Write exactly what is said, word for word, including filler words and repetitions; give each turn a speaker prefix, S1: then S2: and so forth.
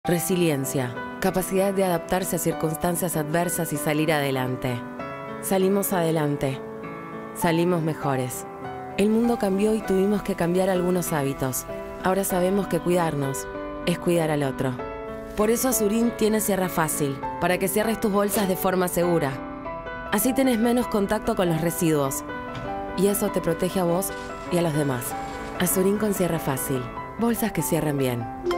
S1: Resiliencia, capacidad de adaptarse a circunstancias adversas y salir adelante. Salimos adelante. Salimos mejores. El mundo cambió y tuvimos que cambiar algunos hábitos. Ahora sabemos que cuidarnos es cuidar al otro. Por eso Azurín tiene Cierra Fácil, para que cierres tus bolsas de forma segura. Así tenés menos contacto con los residuos. Y eso te protege a vos y a los demás. Azurín con Cierra Fácil. Bolsas que cierran bien.